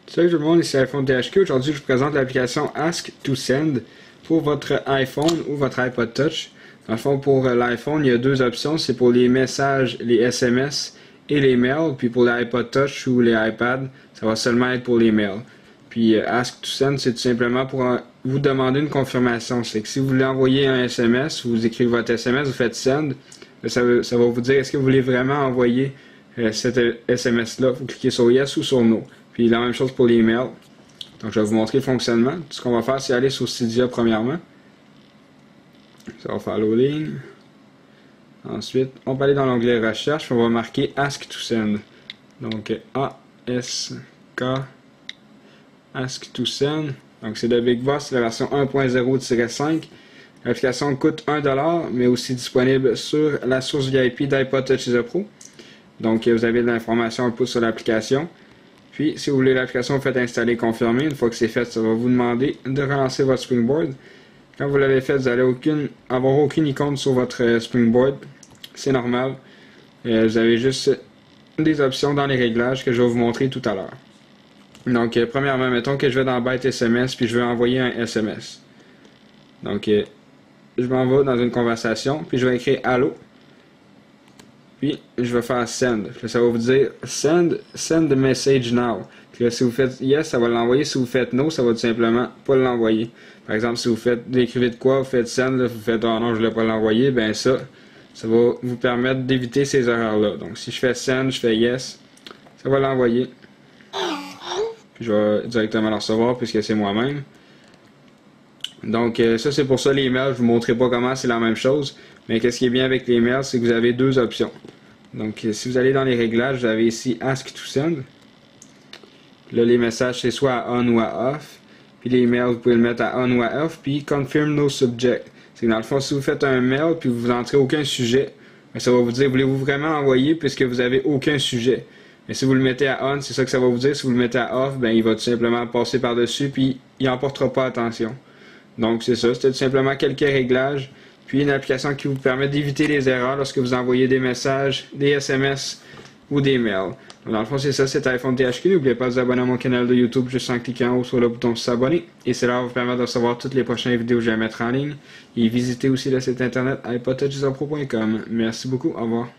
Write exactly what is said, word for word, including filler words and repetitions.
Salut tout le monde, ici iPhone T H Q. Aujourd'hui, je vous présente l'application Ask to Send pour votre iPhone ou votre iPod Touch. Dans le fond, pour l'iPhone, il y a deux options. C'est pour les messages, les S M S et les mails. Puis pour l'iPod Touch ou les iPads, ça va seulement être pour les mails. Puis Ask to Send, c'est tout simplement pour vous demander une confirmation. C'est que si vous voulez envoyer un S M S, vous écrivez votre S M S, vous faites Send. Ça, ça va vous dire est-ce que vous voulez vraiment envoyer euh, cet S M S-là. Vous cliquez sur Yes ou sur No. Puis la même chose pour les mails. Donc je vais vous montrer le fonctionnement. Tout ce qu'on va faire, c'est aller sur Cydia premièrement. Ça va faire loading. Ensuite, on va aller dans l'onglet recherche. On va marquer Ask to Send. Donc A S K Ask to Send. Donc c'est de Big Boss, c'est la version un point zéro tiret cinq. L'application coûte un dollar, mais aussi disponible sur la source V I P d'iPod Touch Pro. Donc vous avez de l'information un peu sur l'application. Puis, si vous voulez l'application, vous faites installer confirmer. Une fois que c'est fait, ça va vous demander de relancer votre Springboard. Quand vous l'avez fait, vous n'allez aucune, avoir aucune icône sur votre Springboard. C'est normal. Euh, vous avez juste des options dans les réglages que je vais vous montrer tout à l'heure. Donc, euh, premièrement, mettons que je vais dans Byte S M S puis je veux envoyer un S M S. Donc, euh, je m'en vais dans une conversation puis je vais écrire Allô. Puis, je vais faire Send. Puis, ça va vous dire Send, send the message now. Puis là, si vous faites Yes, ça va l'envoyer. Si vous faites No, ça va tout simplement pas l'envoyer. Par exemple, si vous faites, vous écrivez de quoi, vous faites Send, là, vous faites Oh non, je ne voulais pas l'envoyer, ben ça, ça va vous permettre d'éviter ces erreurs-là. Donc, si je fais Send, je fais Yes, ça va l'envoyer. Puis, je vais directement le recevoir puisque c'est moi-même. Donc, euh, ça, c'est pour ça les mails. Je ne vous montrerai pas comment, c'est la même chose. Mais qu'est-ce qui est bien avec les mails, c'est que vous avez deux options. Donc, si vous allez dans les réglages, vous avez ici Ask to Send. Là, les messages, c'est soit à On ou à Off. Puis les mails, vous pouvez le mettre à On ou à Off. Puis Confirm No Subject. C'est que dans le fond, si vous faites un mail puis vous n'entrez aucun sujet, ça va vous dire, voulez-vous vraiment envoyer puisque vous n'avez aucun sujet. Mais si vous le mettez à On, c'est ça que ça va vous dire. Si vous le mettez à Off, ben, il va tout simplement passer par-dessus puis il n'en portera pas attention. Donc, c'est ça. C'était tout simplement quelques réglages. Puis une application qui vous permet d'éviter les erreurs lorsque vous envoyez des messages, des S M S ou des mails. Donc, dans le fond, c'est ça, c'est iPhone T H Q. N'oubliez pas de vous abonner à mon canal de YouTube juste en cliquant en haut sur le bouton s'abonner. Et cela va vous permettre de recevoir toutes les prochaines vidéos que je vais mettre en ligne. Et visitez aussi le site internet iPod Touch Pro point com. Merci beaucoup. Au revoir.